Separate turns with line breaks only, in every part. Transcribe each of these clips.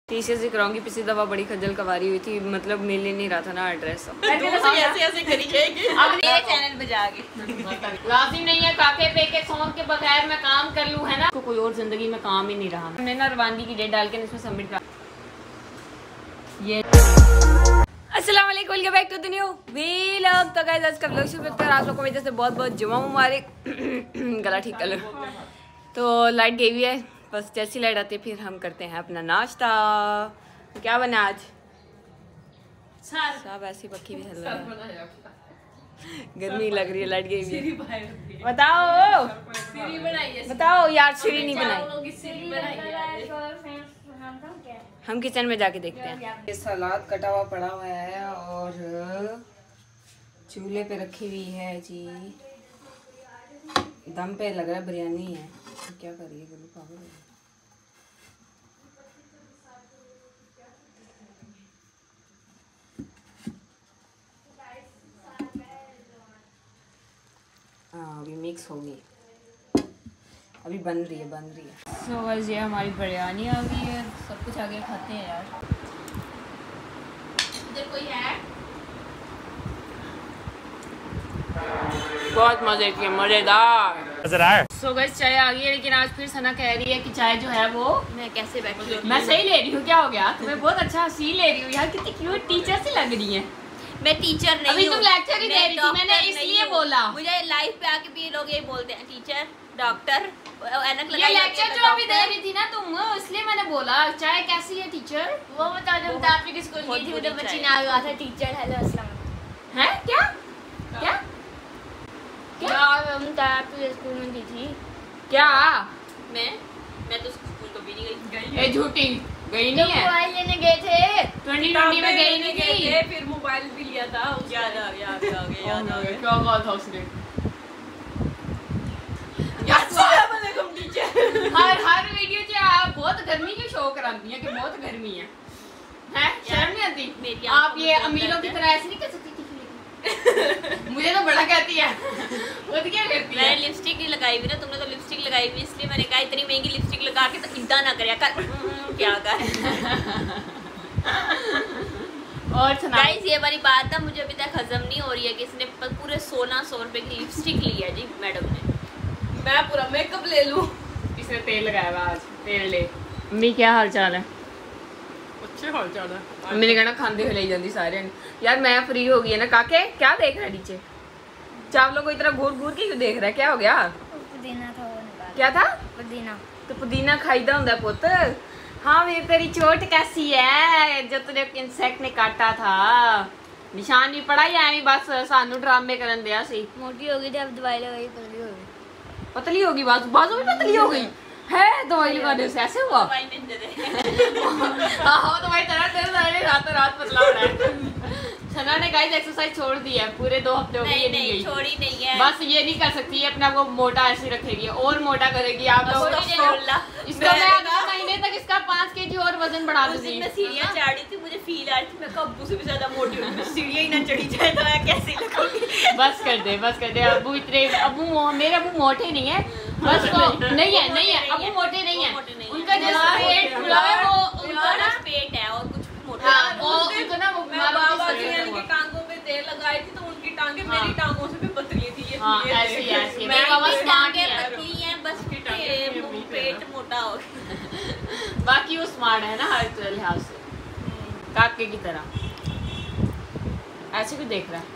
Teachers ही कराऊंगी। पिछली दफा बड़ी खज्जल कवारी हुई थी, मतलब मिल ही नहीं रहा था ना एड्रेस।
ऐसे करी जाएगी अब मेरे चैनल पे जाके।
लाजिम नहीं है काके पे के सॉन्ग के बगैर मैं काम कर लूं, है ना। तो कोई और जिंदगी में काम ही नहीं रहा। हमने ना रवानगी की डेट डाल के इसमें सबमिट कर ये। अस्सलाम वालेकुम, welcome back to the new vlog. तो गाइस आज का व्लॉग शुरू करते हैं। आप लोगों को वजह से बहुत बहुत जुमा मुबारक। गला ठीक कर लो। तो लाइट गई हुई है, बस जैसी लाइट आती है फिर हम करते हैं अपना नाश्ता। तो क्या बना आज? सब ऐसी पक्की भी चल रही है, गर्मी लग रही है, लाइट गई हुई है। बताओ बताओ यार, सीढ़ी नहीं बनाई। हम किचन में जाके देखते हैं। ये सलाद कटा हुआ पड़ा हुआ है और चूल्हे पे रखी हुई है जी। दम पे लग रहा है बिरयानी है। तो क्या करिए, गुरु पागल है। हाँ अभी मिक्स होगी, अभी बन रही है। तो बस ये हमारी बिरयानी आ गई है, सब कुछ आगे खाते हैं यार।
इधर कोई है?
बहुत मजे की, मजेदार नजर आए। सो गाइस चाय आ गई है, लेकिन आज फिर सना कह रही है कि चाय जो है वो
मैं कैसे बैठी हूँ?
मैं सही ले रही हूँ। क्या हो गया तुम्हें? बहुत अच्छा सी ले रही हूँ यार, कितनी क्यूट टीचर सी लग रही है।
मैं टीचर नहीं हूँ,
अभी तुम लेक्चर ही दे रही थी, मैंने इसलिए बोला।
मुझे लाइव पे आके भी लोग यही बोलते हैं, टीचर, डॉक्टर, एनक
ये लेक्चर जो अभी दे रही थी ना तुम, इसलिए मैंने बोला चाय कैसी है टीचर
वो बता दो। आपने किसको गई थी? मुझे बच्ची ने आया था, टीचर हेलो अस्सलाम
है क्या क्या
क्या हम आपके स्कूल में दी थी
क्या?
मैं तो स्कूल कभी नहीं गई।
ये झूठी गई नहीं है।
मोबाइल लेने गए थे
2020 में गई नहीं थी,
फिर मोबाइल भी लिया था।
याद आ गया
क्या कहा था उसने?
अस्सलामुअलैकुम टीचर।
हर वीडियो से आप बहुत गर्मी की शो कराती हैं कि बहुत गर्मी है, शर्म नहीं आती? आप ये अमीरों की तरह ऐसे नहीं कर सकती थी। मुझे तो बड़ा कहती है, वो तो क्या करती है?
मैंने लिपस्टिक नहीं लगाई हुई ना, तुमने तो लिपस्टिक लगाई हुई, इसलिए मैंने कहा इतनी महंगी लिपस्टिक लगा के तो इतना ना करे कर। क्या कर।
और
गाइस ये वाली बात ना मुझे अभी तक हजम नहीं हो रही है कि इसने पूरे 1600 रुपए की लिपस्टिक ली है जी मैडम ने।
मैं पूरा मेकअप ले लूं।
इसने तेल लगाया हुआ आज, तेल ले। अम्मी क्या हाल चाल है?
अच्छे हाल चाल है।
अम्मी ने कहना खांदे हुए ले जाती सारे। यार मैं फ्री हो गई है ना। काके क्या देख रहा है नीचे? चावलों को इतना घूर घूर के क्यों देख रहा है? क्या हो गया?
पुदीना था वो निकाल।
क्या था?
पुदीना।
तो पुदीना खाईदा हुंदा पुत। हाँ वीर तेरी चोट कैसी है जो तुझे इंसेक्ट ने काटा था? निशान भी पड़ा या एवं बस सानू ड्रामे करन दिया सी?
मोटी हो गई जब दवाई लगाई, पतली हो गई।
पतली होगी बाजू भी पतली हो गई है दवाई लगाने से? ऐसे हुआ?
दवाई नहीं दे दे।
हाँ दवाई रातों रात पतला हो रहा है। सना ने गाइस एक्सरसाइज छोड़ दी है, पूरे 2 हफ्ते हो गए।
नहीं छोड़ी नहीं है,
बस ये नहीं कर सकती है, अपने आप को मोटा ऐसे रखेगी और मोटा करेगी। आप इसका मैं अगले महीने तक इसका 5 kg और वजन बढ़ा दूंगी।
मैं सीढ़ियाँ चढ़ रही थी, मुझे फील आ रही थी मैं अब्बू से भी ज्यादा मोटी हूँ, सीढ़ियाँ ही ना चढ़ी जाए तो मैं कैसे लगूंगी।
बस कर दे। अबू इतने मेरे अबू मोटे नहीं है, बस नहीं है अबू मोटे नहीं है। उनका जैसा पेट खुला है वो
उनका ना पेट है और कुछ मोटा
के टांगों पे तेल लगाई थी तो उनकी टांगे मेरी टांगों से भी पतली थी।
ऐसे
मेरी टांगे पतली हैं, बस पेट मोटा हो गया।
बाकी वो स्मार्ट है ना हर लिहाज से, काके की तरह। ऐसे क्यों देख रहा है?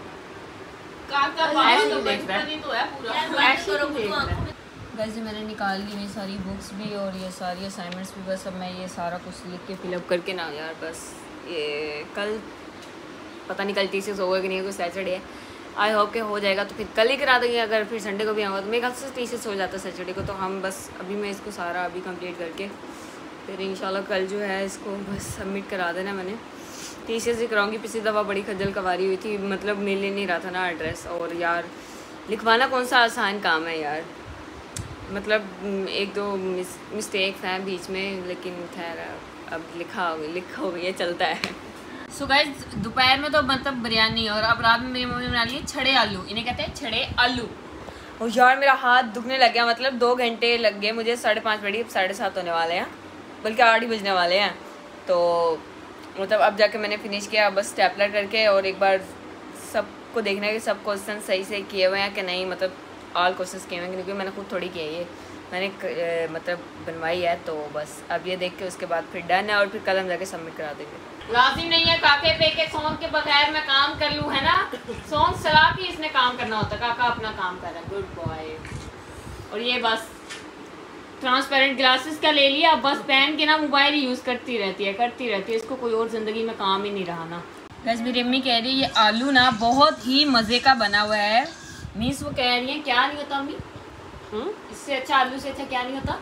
वैसे मैंने निकाल ली मेरी सारी बुक्स भी और ये सारी असाइनमेंट्स भी। बस अब मैं ये सारा कुछ लिख के फिलअप करके ना यार, बस ये कल पता नहीं कल टीचर्स होगा कि नहीं, कोई सैटरडे है। आई होप के हो जाएगा तो फिर कल ही करा देंगे। अगर फिर संडे को भी आऊँगा तो मेरे ख्याल से टीचर्स हो जाता है सैटरडे को। तो हम बस अभी मैं इसको सारा अभी कंप्लीट करके फिर इंशाल्लाह कल जो है इसको बस सबमिट करा देना। मैंने टीचर्स ही कराऊंगी। पिछली दफ़ा बड़ी खज्जल कवारी हुई थी, मतलब मिल ही नहीं रहा था ना एड्रेस। और यार लिखवाना कौन सा आसान काम है यार, मतलब 1-2 मिस्टेक्स हैं बीच में, लेकिन खैर अब लिखा हो गया चलता है। सो गाइस दोपहर में तो मतलब बिरयानी, और अब रात में मेरी मम्मी बना ली छड़े आलू। इन्हें कहते हैं छड़े आलू। और यार मेरा हाथ दुखने लग गया, मतलब 2 घंटे लग गए मुझे। 5:30 बजे, 7:30 होने वाले हैं, बल्कि 8 ही बजने वाले हैं। तो मतलब अब जाके मैंने फिनिश किया बस स्टेपलर करके, और एक बार सबको देखना है कि सब क्वेश्चन सही से किए हुए हैं कि नहीं, मतलब ऑल क्वेश्चन किए हुए हैं, क्योंकि मैंने खुद थोड़ी किया है ये, मैंने मतलब बनवाई है। तो बस अब ये देख के उसके बाद फिर डन है, और फिर कल हम जाके सबमिट करा देंगे।
लाजिम नहीं है काके पे के सॉन्ग के बगैर मैं काम कर लूँ, है ना। सॉन्ग चला के इसने काम करना होता है, काका अपना काम कर रहा है, गुड बॉय। और ये बस ट्रांसपेरेंट ग्लासेस का ले लिया, बस पहन के ना मोबाइल यूज़ करती रहती है, इसको कोई और ज़िंदगी में काम ही नहीं रहा ना।
बस मेरी अम्मी कह रही है ये आलू ना बहुत ही मज़े का बना हुआ है।
मीन्स वो कह रही है क्या नहीं होता अम्मी, इससे अच्छा आलू से अच्छा क्या नहीं होता।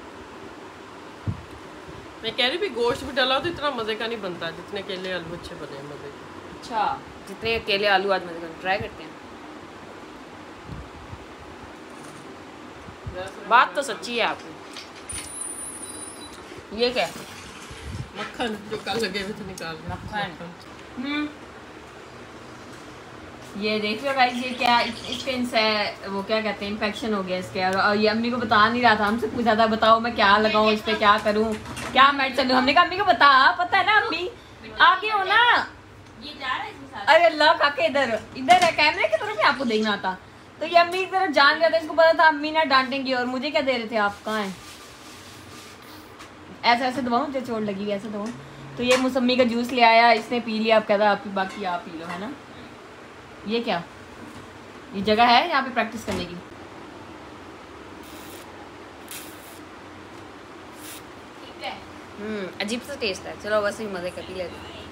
मैं कह रही भी गोश्त भी डाला तो इतना मजे का नहीं बनता जितने केले आलू अच्छे बने हैं मजे के।
अच्छा, जितने अकेले आलू आज मज़े का ट्राई करते हैं। बात तो सच्ची है आपकी। ये क्या है?
मक्खन जो कल लगे हुए थे निकाल
मक्खन। ये देख लो गाइस, ये क्या इसके वो क्या कहते हैं इन्फेक्शन हो गया इसके, और ये अम्मी को बता नहीं रहा था, हमसे पूछा था बताओ मैं क्या लगाऊं इस पे, क्या करूं, क्या मेडिसिन लूं। हमने कहा अम्मी को पता है ना अम्मी, आगे हो ना।
ये जा रहा है इसके साथ।
अरे अल्लाह काके इधर है, कैमरे की तरफ ही आपको देखना था। तो ये अम्मी की तरफ जान गया था, इसको पता था अम्मी ना डांटेंगी, और मुझे क्या दे रहे थे आप, कहाँ हैं? ऐसे दबाऊं जो चोट लगी, ऐसे दबाऊं। तो ये मौसम्मी का जूस ले आया, इसने पी लिया, अब कहता आपकी बाकी आप पी लो, है ना। ये क्या, ये जगह है यहाँ पे प्रैक्टिस करने की?
ठीक है।
अजीब सा टेस्ट है। चलो वैसे ही मजे कर पी लेते हैं।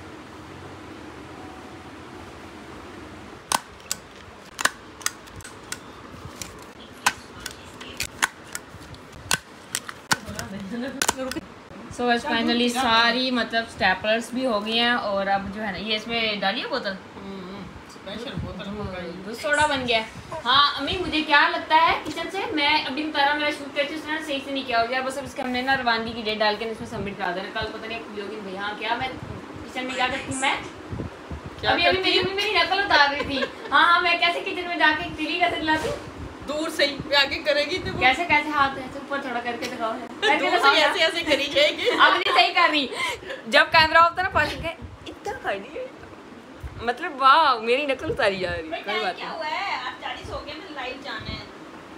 सो बस फाइनली सारी मतलब स्टेपलर्स भी हो गई हैं, और अब जो है ना ये इसमें डालिए बोतल,
स्पेशल बोतल
दूध सोडा बन गया।
हाँ अम्मी मुझे क्या लगता है किचन से, मैं अभी बता रहा मेरा शूट करती उसने सही से नहीं किया, और यार बस अब इसके हमने ना रवानगी की डेट डाल के इसमें सबमिट करा देना। कल पता नहीं योगिन भैया हाँ क्या मैं किचन में क्या करती हूँ मैं अभी मेरी नकल उतार रही थी। हाँ मैं कैसे किचन में जाके तिली कैसे दिलाती हूँ,
दूर से ही आगे करेगी तो
कैसे हाथ ऐसे ऊपर थोड़ा करके दिखाओ,
दूर से ऐसे करी जाएगी।
अब नहीं सही कर रही, जब कैमरा होता ना पास के इतना कर दी, मतलब वाह मेरी नकल उतारी जा रही। कोई बात
क्या
नहीं,
हुआ है आप 40 हो गए, मैं लाइव जाना है।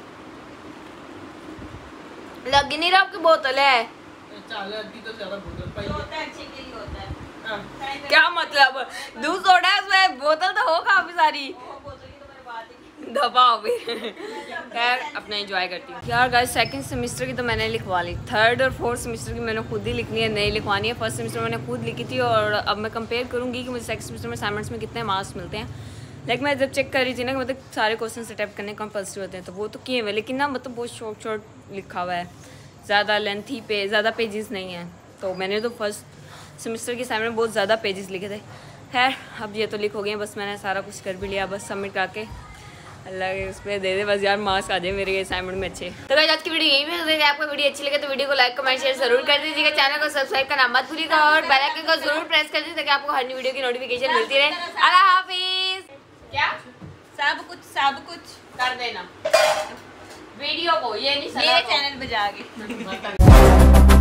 लग नहीं रहा आपकी बोतल है।
चल अभी तो ज्यादा बोतल पाई
होता है अच्छे के लिए होता है।
क्या मतलब, दूध सोडा है उसमें, बोतल तो हो काफी सारी, दबाओ भी। खैर अपना एंजॉय करती हूँ यार। गाइस सेकंड सेमेस्टर की तो मैंने लिखवा ली, थर्ड और फोर्थ सेमेस्टर की मैंने खुद ही लिखनी है, नहीं लिखवानी है। फर्स्ट सेमेस्टर मैंने खुद लिखी थी, और अब मैं कंपेयर करूँगी कि मुझे सेकंड सेमेस्टर में असाइनमेंट्स में कितने मार्क्स मिलते हैं। लाइक मैं जब चेक कर रही थी ना कि मतलब सारे क्वेश्चन अटैम्प्ट करने कंपल्सरी होते हैं, तो वो तो किए हुए, लेकिन ना मतलब बहुत शॉर्ट लिखा हुआ है, ज़्यादा लेंथी पे ज़्यादा पेजेस नहीं हैं। तो मैंने तो फर्स्ट सेमेस्टर की असाइनमेंट बहुत ज़्यादा पेजेस लिखे थे। खैर अब ये तो लिख हो गए, बस मैंने सारा कुछ कर भी लिया, बस सबमिट करके अल्लाह के उस पर दे दे, बस यार मार्क्स आ जाए मेरे असाइनमेंट में अच्छे। तो गाइस आज की वीडियो यही है। अगर आपको वीडियो अच्छी लगे तो वीडियो को लाइक कमेंट शेयर जरूर कर दीजिएगा, चैनल को सब्सक्राइब करना मत भूलिएगा, और बेल आइकन को जरूर प्रेस कर दीजिए ताकि आपको हर वीडियो की नोटिफिकेशन मिलती रहे। अल्लाह हाफिज।
क्या सब कुछ
कर देना वीडियो को, ये नहीं
मेरे चैनल पे जाके